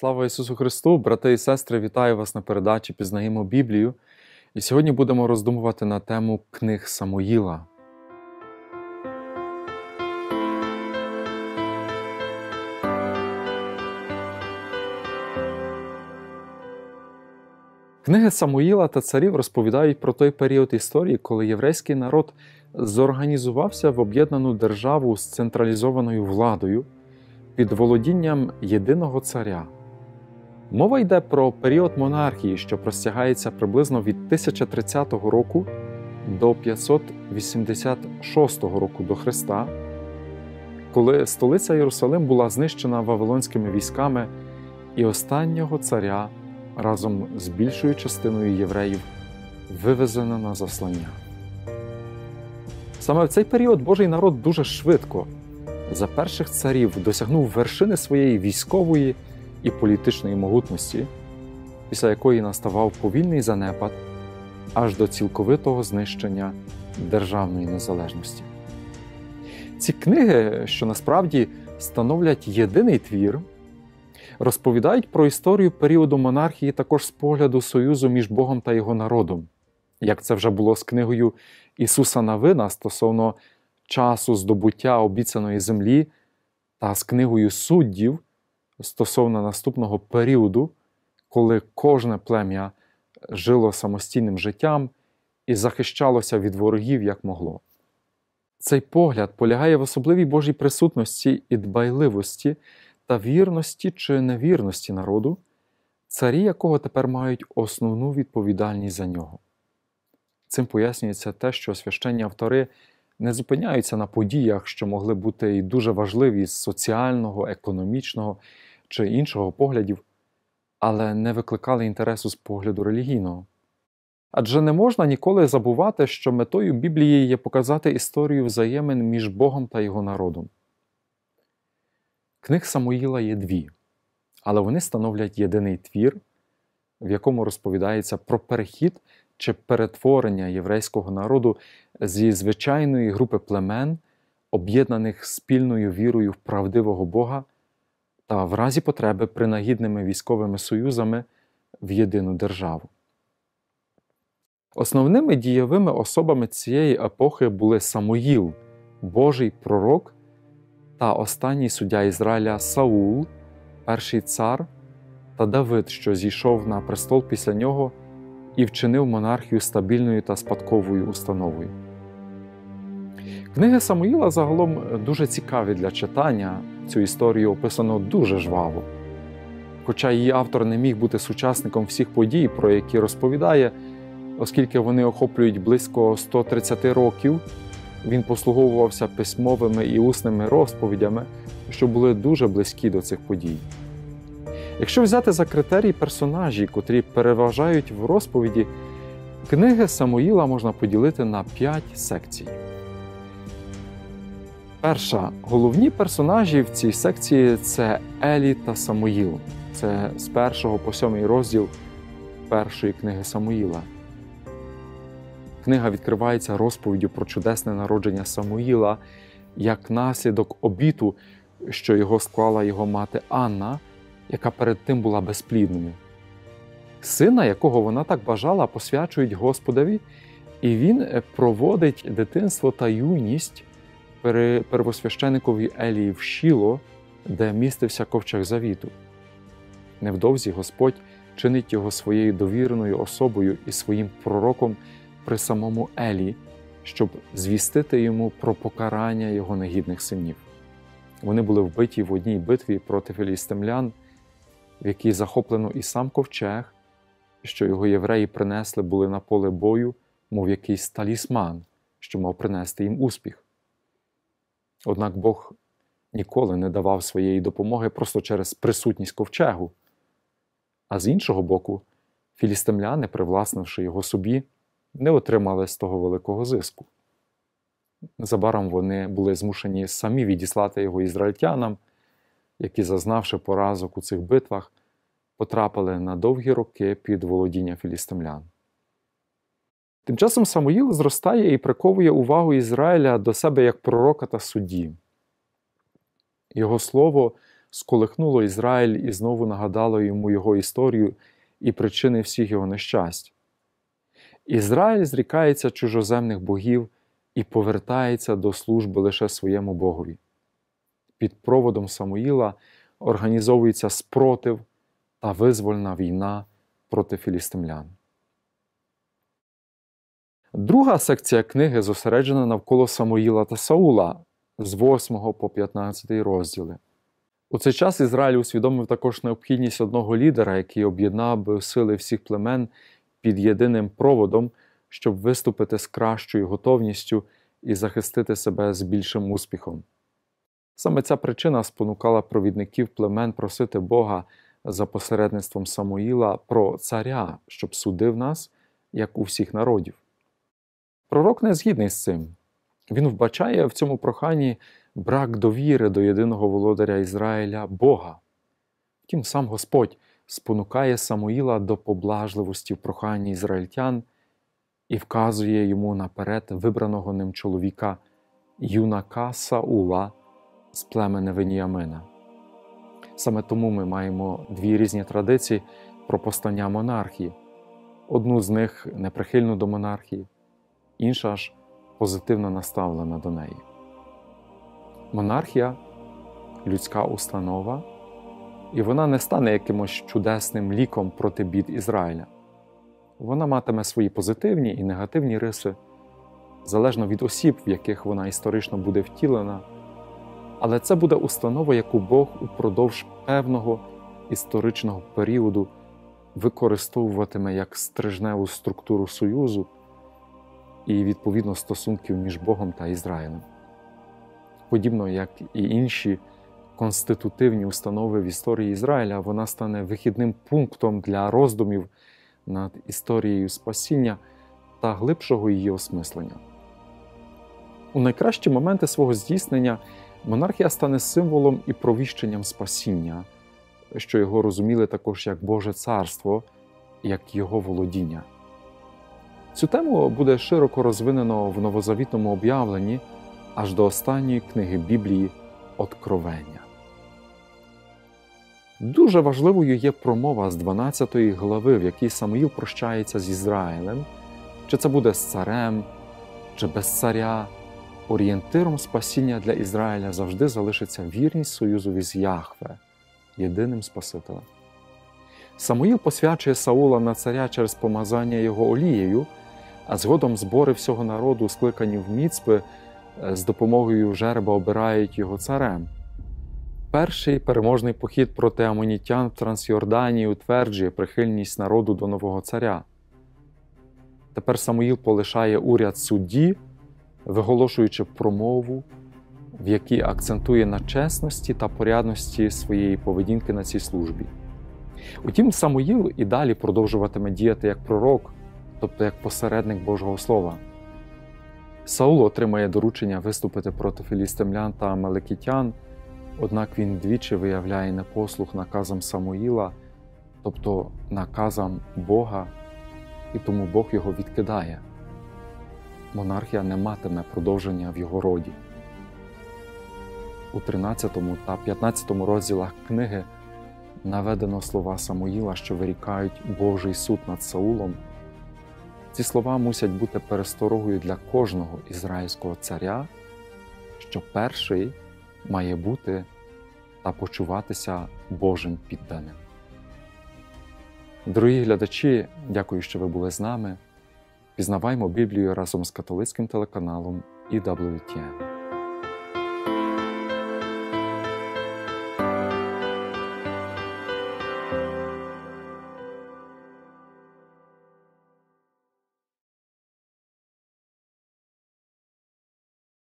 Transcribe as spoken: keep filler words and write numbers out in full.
Слава Ісусу Христу! Брати і сестри, вітаю вас на передачі «Пізнаємо Біблію». І сьогодні будемо роздумувати на тему книг Самуїла. Книги Самуїла та царів розповідають про той період історії, коли єврейський народ зорганізувався в об'єднану державу з централізованою владою під володінням єдиного царя. Мова йде про період монархії, що простягається приблизно від тисяча тридцятого року до п'ятсот вісімдесят шостого року до Христа, коли столиця Єрусалим була знищена вавилонськими військами і останнього царя разом з більшою частиною євреїв вивезена на заслання. Саме в цей період Божий народ дуже швидко, за перших царів, досягнув вершини своєї військової і політичної могутності, після якої наставав повільний занепад аж до цілковитого знищення державної незалежності. Ці книги, що насправді становлять єдиний твір, розповідають про історію періоду монархії також з погляду союзу між Богом та його народом, як це вже було з книгою Ісуса Навина стосовно часу здобуття обіцяної землі та з книгою Суддів стосовно наступного періоду, коли кожне плем'я жило самостійним життям і захищалося від ворогів як могло. Цей погляд полягає в особливій Божій присутності і дбайливості та вірності чи невірності народу, царі якого тепер мають основну відповідальність за нього. Цим пояснюється те, що священні автори не зупиняються на подіях, що могли бути і дуже важливі з соціального, економічного чи іншого поглядів, але не викликали інтересу з погляду релігійного. Адже не можна ніколи забувати, що метою Біблії є показати історію взаємин між Богом та його народом. Книг Самуїла є дві, але вони становлять єдиний твір, в якому розповідається про перехід чи перетворення єврейського народу зі звичайної групи племен, об'єднаних спільною вірою в правдивого Бога та в разі потреби принагідними військовими союзами в єдину державу. Основними дієвими особами цієї епохи були Самуїл, Божий пророк, та останній суддя Ізраїля Саул, перший цар, та Давид, що зійшов на престол після нього і вчинив монархію стабільною та спадковою установою. Книги Самуїла загалом дуже цікаві для читання, цю історію описано дуже жваво. Хоча її автор не міг бути сучасником всіх подій, про які розповідає, оскільки вони охоплюють близько ста тридцяти років, він послуговувався письмовими і усними розповідями, що були дуже близькі до цих подій. Якщо взяти за критерій персонажі, котрі переважають в розповіді, книги Самуїла можна поділити на п'ять секцій. Перша. Головні персонажі в цій секції – це Елі та Самуїл. Це з першого по сьомий розділ першої книги Самуїла. Книга відкривається розповіддю про чудесне народження Самуїла як наслідок обіту, що його склала його мати Анна, яка перед тим була безплідною. Сина, якого вона так бажала, посвячують Господові, і він проводить дитинство та юність при первосвященикові Елії в Шіло, де містився ковчег завіту. Невдовзі Господь чинить його своєю довіреною особою і своїм пророком при самому Елі, щоб звістити йому про покарання його негідних синів. Вони були вбиті в одній битві проти філістимлян, в якій захоплено і сам ковчег, що його євреї принесли були на поле бою, мов якийсь талісман, що мав принести їм успіх. Однак Бог ніколи не давав своєї допомоги просто через присутність ковчегу. А з іншого боку, філістимляни, привласнивши його собі, не отримали з того великого зиску. Незабаром вони були змушені самі відіслати його ізраїльтянам, які, зазнавши поразок у цих битвах, потрапили на довгі роки під володіння філістимлян. Тим часом Самуїл зростає і приковує увагу Ізраїля до себе як пророка та судді. Його слово сколихнуло Ізраїль і знову нагадало йому його історію і причини всіх його нещасть. Ізраїль зрікається чужоземних богів і повертається до служби лише своєму Богові. Під проводом Самуїла організовується спротив та визвольна війна проти філістимлян. Друга секція книги зосереджена навколо Самуїла та Саула з восьмого по п'ятнадцятий розділи. У цей час Ізраїль усвідомив також необхідність одного лідера, який об'єднав би сили всіх племен під єдиним проводом, щоб виступити з кращою готовністю і захистити себе з більшим успіхом. Саме ця причина спонукала провідників племен просити Бога за посередництвом Самуїла про царя, щоб судив нас, як у всіх народів. Пророк не згідний з цим. Він вбачає в цьому проханні брак довіри до єдиного володаря Ізраїля – Бога. Втім, сам Господь спонукає Самуїла до поблажливості в проханні ізраїльтян і вказує йому наперед вибраного ним чоловіка, юнака Саула з племени Веніямина. Саме тому ми маємо дві різні традиції про постання монархії. Одну з них неприхильну до монархії, інша ж позитивно наставлена до неї. Монархія – людська установа, і вона не стане якимось чудесним ліком проти бід Ізраїля. Вона матиме свої позитивні і негативні риси, залежно від осіб, в яких вона історично буде втілена, але це буде установа, яку Бог упродовж певного історичного періоду використовуватиме як стрижневу структуру союзу і, відповідно, стосунків між Богом та Ізраїлем. Подібно як і інші конститутивні установи в історії Ізраїля, вона стане вихідним пунктом для роздумів над історією спасіння та глибшого її осмислення. У найкращі моменти свого здійснення монархія стане символом і провіщенням спасіння, що його розуміли також як Боже царство, як його володіння. Цю тему буде широко розвинено в новозавітному об'явленні аж до останньої книги Біблії «Откровення». Дуже важливою є промова з дванадцятої глави, в якій Самуїл прощається з Ізраїлем, чи це буде з царем, чи без царя. Орієнтиром спасіння для Ізраїля завжди залишиться вірність союзові з Яхве, єдиним Спасителем. Самуїл посвячує Саула на царя через помазання його олією, а згодом збори всього народу, скликані в Міцпи, з допомогою жереба обирають його царем. Перший переможний похід проти амонітян в Трансйорданії утверджує прихильність народу до нового царя. Тепер Самуїл полишає уряд судді, виголошуючи промову, в якій акцентує на чесності та порядності своєї поведінки на цій службі. Утім, Самуїл і далі продовжуватиме діяти як пророк, тобто як посередник Божого Слова. Саул отримає доручення виступити проти філістимлян та амалекітян, однак він двічі виявляє непослух наказам Самуїла, тобто наказам Бога, і тому Бог його відкидає. Монархія не матиме продовження в його роді. У тринадцятому та п'ятнадцятому розділах книги наведено слова Самуїла, що вирікають Божий суд над Саулом. Ці слова мусять бути пересторогою для кожного ізраїльського царя, що перший має бути та почуватися Божим підданим. Дорогі глядачі, дякую, що ви були з нами. Пізнаваймо Біблію разом з католицьким телеканалом і дабл ю ті ен.